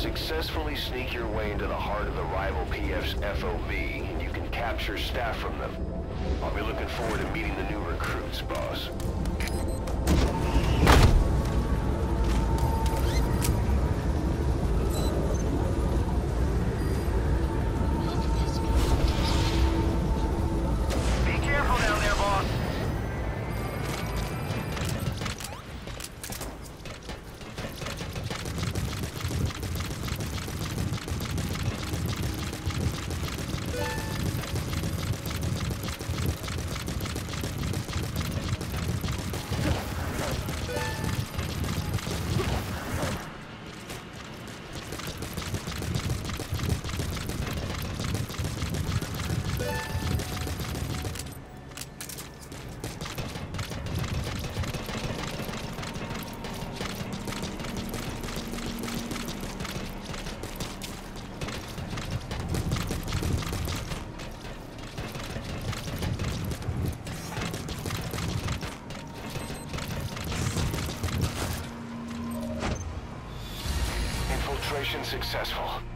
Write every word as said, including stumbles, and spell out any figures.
Successfully sneak your way into the heart of the rival P F's F O V, and you can capture staff from them. I'll be looking forward to meeting the new recruits, boss. Infiltration successful.